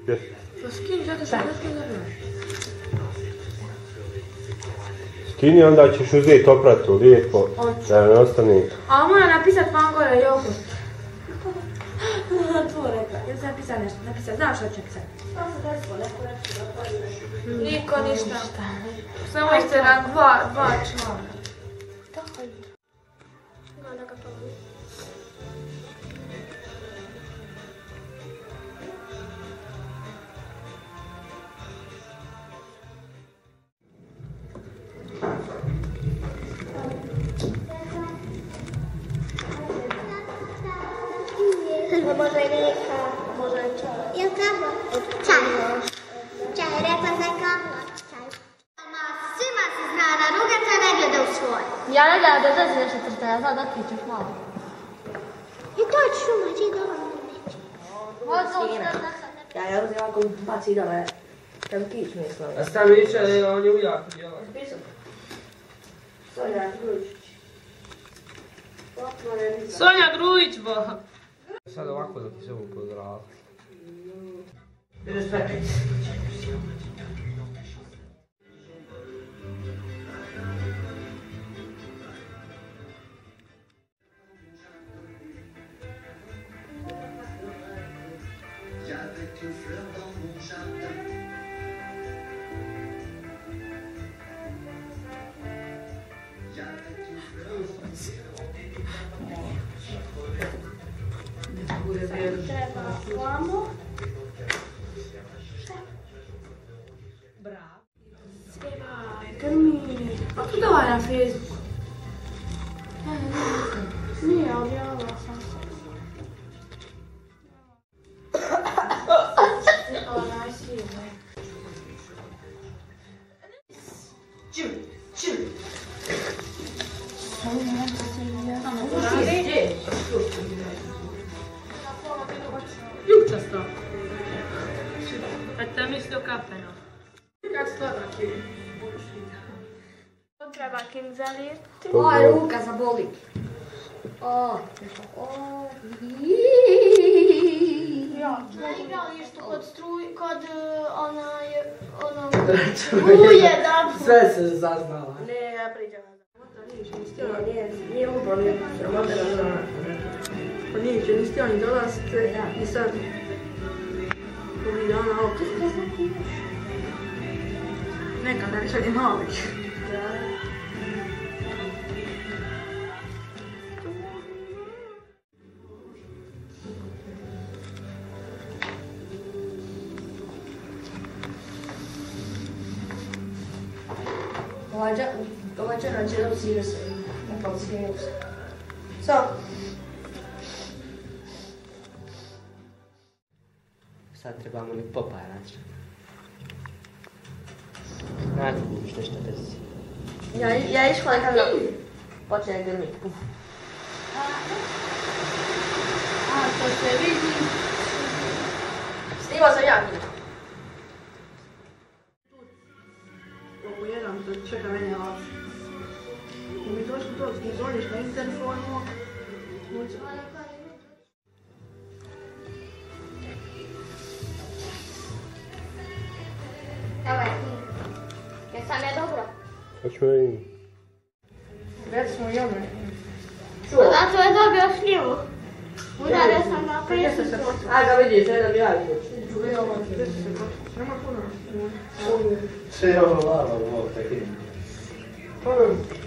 Pa skini zato što nešto zabraš. Skini, onda ćeš uzeti opratu, lijepo, da ne ostane. A moja napisat mangora jogurt. To rekla, ili sam napisala nešto, znaš što ću napisati? Niko ništa. Samo ste na dva člana. Može reka, može čaj. Jel kahva? Čaj. Čaj, rekla sam kahva. Čaj. Svima se zna da rugaca ne gleda u svoj. Ja ne gledam da se nešto crta, ja znam da ti ćeš malo. I to ću šuma, ti dovoljno neće. Ja uzim ovako baci dole. Tam kić mislim. A stavi će, on je ujak. Pisam. Sonja Grujić. Sonja Grujić, bo. Sad ovako da ti se ovo pozdrav. Treba slamo. Bravo. Treba grmi. A tu davaj na Facebooku. Nije, objavila sam se. Onaj sviđa. Ču. Ljubčasto. A te mislio kapeno. Kad sladaki? Treba kinzaliti. Oj, ruka zaboli. Ja, igralištu kod struje da... Sve se zaznala. Ne, ja pričam. Nije ubo, nije sramota da zna. Pa nije će ni stjani dolazite i sad ovih dana ovdje. Nekada kad je malih. Ovaj čeran će da usire se. Upal smiju se. So. Sad trebamo li Popaja naći. Znate budiš nešto desi. Ja išla nekam da počne grmit. A, to se vidi. Snimao sam ja knjigu. Oko jedan, to čeka mene laž. I mi došli to, zvoniš na interfonu. Evo, jesam je dobro? Hoćemo da vidim. Već smo i one. Zato je dobio šljivu. Udario sam na prijesu. A ga vidiš, ne da bi ja vidio. Nema puno. Sve je ovo lava, ovo tako.